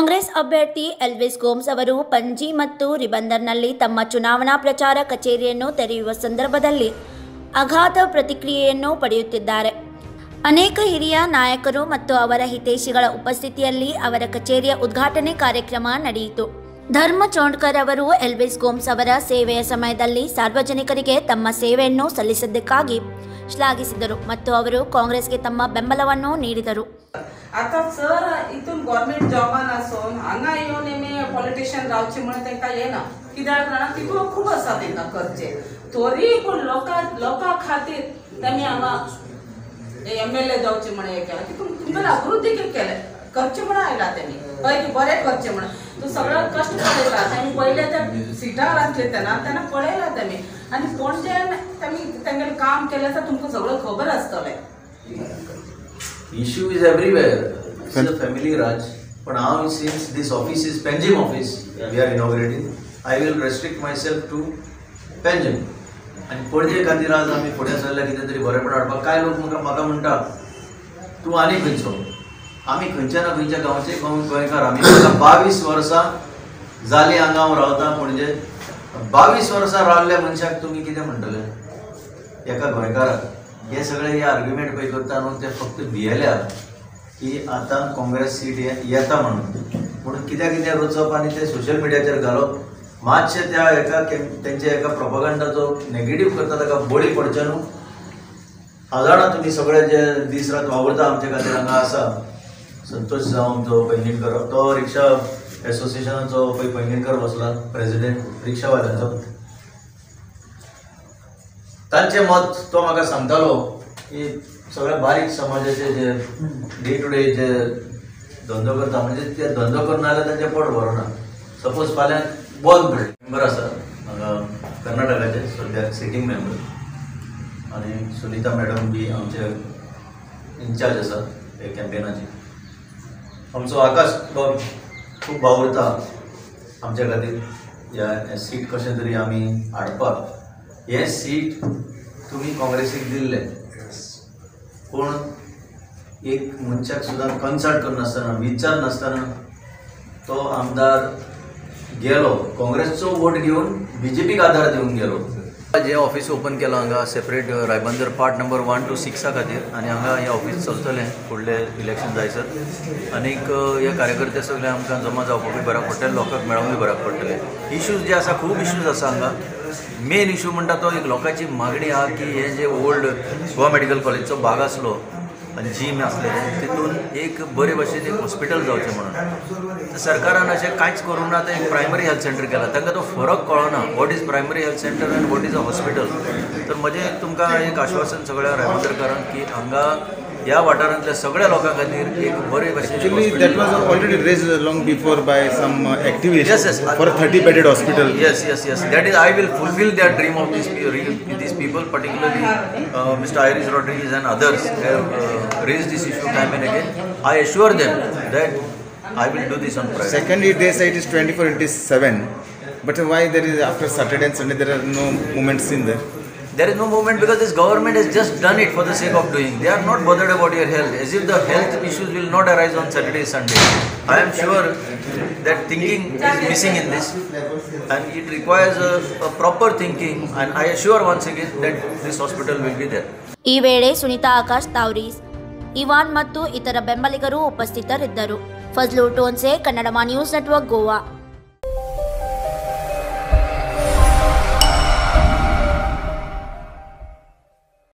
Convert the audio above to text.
ಕಾಂಗ್ರೆಸ್ ಅಭ್ಯರ್ಥಿ ಎಲ್ವಿಸ್ ಗೋಮ್ಸ್ ಅವರು ಪಂಜಿ ಮತ್ತು ರಿಬಂದರ್ನಲ್ಲಿ ತಮ್ಮ ಚುನಾವಣಾ ಪ್ರಚಾರ ಕಚೇರಿಯನ್ನು ತೆರೆಯುವ ಸಂದರ್ಭದಲ್ಲಿ ಅಗಾಧ ಪ್ರತಿಕ್ರಿಯೆಯನ್ನು ಪಡೆಯುತ್ತಿದ್ದಾರೆ. ಅನೇಕ ಹಿರಿಯ ನಾಯಕರು ಮತ್ತು ಅವರ ಹಿತೈಷಿಗಳ ಉಪಸ್ಥಿತಿಯಲ್ಲಿ ಅವರ ಕಚೇರಿಯ ಉದ್ಘಾಟನೆ ಕಾರ್ಯಕ್ರಮ ನಡೆಯಿತು. ಧರ್ಮ ಚೋಂಡ್ಕರ್ ಅವರು ಎಲ್ವಿಸ್ ಗೋಮ್ಸ್ ಅವರ ಸೇವೆಯ ಸಮಯದಲ್ಲಿ ಸಾರ್ವಜನಿಕರಿಗೆ ತಮ್ಮ ಸೇವೆಯನ್ನು ಸಲ್ಲಿಸಿದ್ದಕ್ಕಾಗಿ ಶ್ಲಾಘಿಸಿದರು ಮತ್ತು ಅವರು ಕಾಂಗ್ರೆಸ್ಗೆ ತಮ್ಮ ಬೆಂಬಲವನ್ನು ನೀಡಿದರು. आता सर इथून गव्हर्नमेंट जॉबान आसून हांगा येवन एमी पॉलिटिशियन रावचे म्हणून तांकां येना, कित्याक जाणा तितून खूब आसा तांकां करचे, तरी पूण लोकां खातीर तांणी हांगा MLA जावचे म्हणून हें केलां. तितून तुमकां अभिवृद्धी केलें करचे म्हणून आयला तांणी पळय की बरें करचें म्हणून. तो सगळो कश्ट पळयला तांणी पयले त्या सिटार आसले तेन्ना पळयला तांणी आनी पणजेन तांणी तांगेलें काम केलें आसा तुमकां सगळें खबर आसतलें. Issue is everywhere. It's a family Raj. But now since this office is Panjim office, we are inaugurating, I will restrict myself to Panjim. And पणजे खातीर आज आमी फुडें सरल्या कितें तरी बरेपण हाडपाक कांय लोक म्हाका म्हणटा तूं आनी खंयचो. आमी खंयच्या ना खंयच्या गांवचे गोंयकार. आमी 22 वर्सां जालीं हांगा हांव रावता पणजे. 22 वर्सां रावल्ल्या मनशाक तुमी कितें म्हणटले एका गोंयकाराक? हे सगळे हे आर्ग्युमेंट पळय करता न्हू ते फक्त भियेल्या की आतां काँग्रेस सीट येता म्हणून कित्याक कितें रचप आनी ते सोशल मिडियाचेर घालप. मातशे त्या एका तेंचे एका प्रोपगंडाचो नेगेटीव करता ताका बळी पडचे न्हू. जाणा तुमी सगळे जे दीस रात वावरता आमचे खातीर हांगा आसा. संतोष जावं जो पैंगीणकर तो रिक्षा एसोसिएशनाचो पळय पैंगीणकर बसला प्रेसिडेंट रिक्षावाल्यांचो. तांचे मत तो म्हाका सांगतालो की सगळ्या बारीक समाजाचे जे डे टू डे जे धंदो करता म्हणजे ते धंदो करना जाल्यार तांचें पोट भरना. सपोज फाल्यां बंद पडलें मेंबर आसा हांगा कर्नाटकाचे सद्याक सिटींग मेंबर आनी सुनीता मॅडम बी आमचे इन्चार्ज आसा हे कॅम्पेनाचे. आमचो आकाश बाब खूब वावुरता आमच्या खातीर ह्या सीट कशें तरी आमी हाडपाक. हे सीट तुम्ही काँग्रेसीक दिल्ले पूण एक मनशाक सुद्दां कन्सल्ट करनासतना विचार नासतना तो आमदार गेलो काँग्रेसचो वोट घेवन BJPक आधार दिवन गेलो. जे ऑफिस ओपन केलां हांगा separate Ribandar part number 1 to 6 खातीर आनी हांगा हें ऑफिस चलतलें फुडलें इलेक्शन जायसर. आनीक हे कार्यकर्ते सगळे आमकां जमा जावपाकूय बऱ्याक पडटलें, लोकांक मेळोंकूय बऱ्याक पडटलें. इश्यूज जे आसा खूब इश्यूज आसा हांगा. मेन इश्यू म्हणटा तो एक लोकांची मागणी आहा की हे जे ओल्ड गोवा मेडिकल कॉलेजचो भाग आसलो आनी जीम आसलेले तितून एक बरे भशेन एक हॉस्पिटल जावचें म्हणून. सरकारान अशें कांयच करूंक ना. एक प्रायमरी हेल्थ सेंटर केला. तांकां तो फरक कळना what is primary health centre आनी वॉट इज अ हॉस्पिटल. तर म्हजें तुमकां एक आश्वासन सगळ्या रायबंदरकारांक की हांगा ह्या वाठारांतल्या सगळ्या लोकां खातीर एक बरे भशेन. Actually, that was already raised long before by some activists. Yes. For a 30-bedded hospital. Yes. That is, I will fulfill their dream of these people, particularly Mr. Iris Rodriguez and others have raised this issue time and again. I assure them that I will do this on Friday. Secondly, they say it is 24/7, but why there is after Saturday and Sunday there are no movements in there? There is no movement because this government has just done it for the sake of doing. They are not bothered about your health, as if the health issues will not arise on Saturday, Sunday. I am sure that thinking is missing in this, and it requires a proper thinking. And I assure once again that this hospital will be there. ಈ ವೇಳೆ Sunita Akash ತಾವ್ರೀಸ್, Ivan ಮತ್ತು ಇತರ ಬೆಂಬಲಿಗರು ಉಪಸ್ಥಿತರಿದ್ದರು. Fazlu Tonse, Kannada news network, Goa.